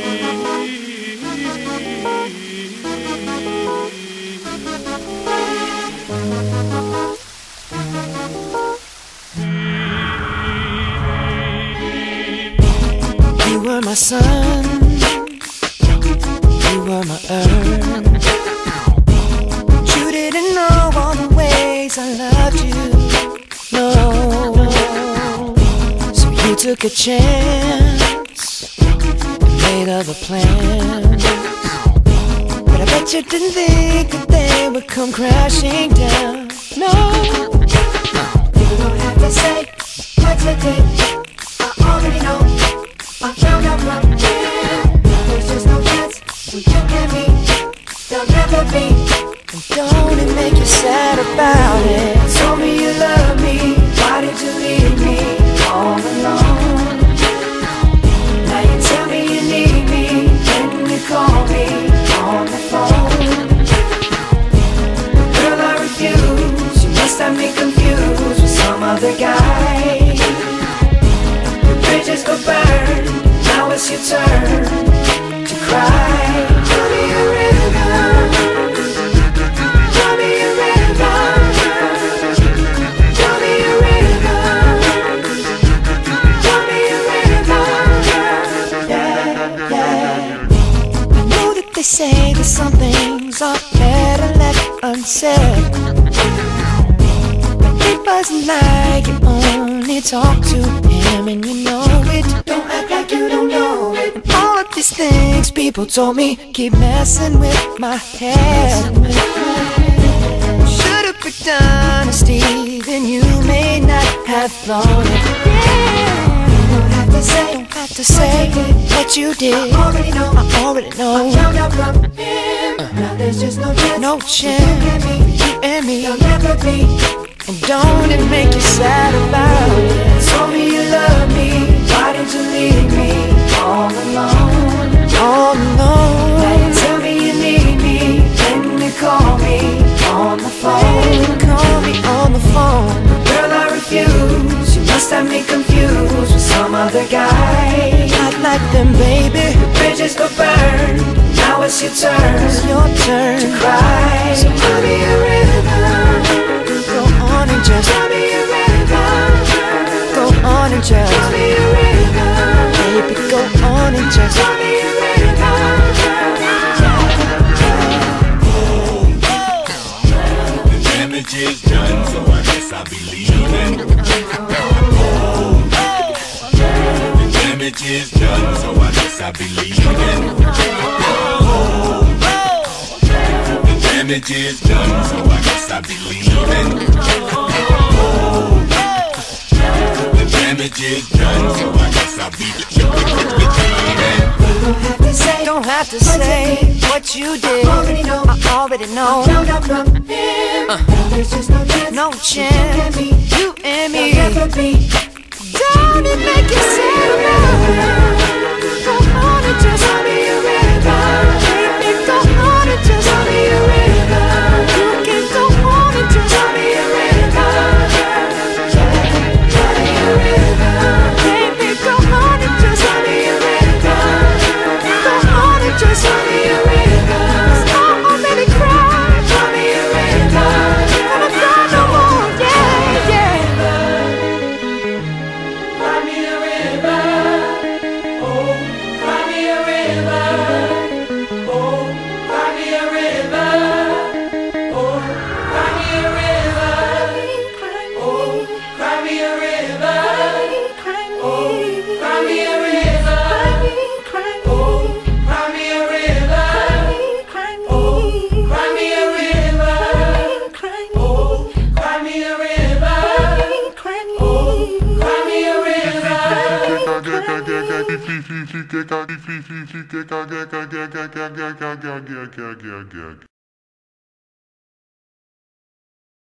You were my sun, you were my earth. You didn't know all the ways I loved you, no. So you took a chance and made other plans, but I bet you didn't think that they would come crashing down, no. You don't have to say what you did, I already know. I found out from here, there's just no chance when you and me, there'll never be. And don't it make you sad about it? Told me you love me, why did you leave me all alone? Now you tell me you need me, when you call me on the phone. Girl, I refuse, you must have me confused with some other guy. Your bridges go burn, now it's your turn to cry. Tell me a river, tell me a river, tell me a river, tell me a river, yeah, yeah. I know that they say that some things are better left unsaid, but it wasn't like you only talk to him and you know it. Don't act like you don't know it. And all of these things people told me keep messing with my head. Should've picked honesty, then you may not have thought it. Yeah. Don't have to say what you did. I already know. I already know. I found out from him. Now there's just no chance. No chance. You and me. There'll never be. And don't it make you sad about it? Told me you love me, why did you leave me all alone? All alone. Now you tell me you need me, then you call me on the phone. Call me on the phone. Girl, I refuse, you must have me confused with some other guy. Not like them, baby. The bridges go burn, now it's your turn. It's your turn to cry. So tell me a river, go on and just tell me a river, go on and just tell me a river, baby, go on and just tell me a river. The damage is done, so I guess I'll be leaving. The damage is done, so I guess I'll be leaving. The damage is done, so I guess I'll be leaving. The damage is done, so I guess I'll be leaving. Don't have to say what you did. I already know. I found out from him. There's just no chance. You and me. Don't it make you sad about it? Go on and just tell me a river. Baby, go on and just tell me a river. You can go on and just tell me a river. Tell me a river. Baby, go on and just tell me a river. Go on and just tell me a river. I already cried. Tell me a river. Gonna cry no more. Yeah, yeah. Cry me a river, oh, cry me a river, oh, cry me a river, oh, cry me a river, oh, cry me a river, oh, cry me a river, oh, cry me a river, oh, cry me a river, oh, cry me a river, oh, cry me a river.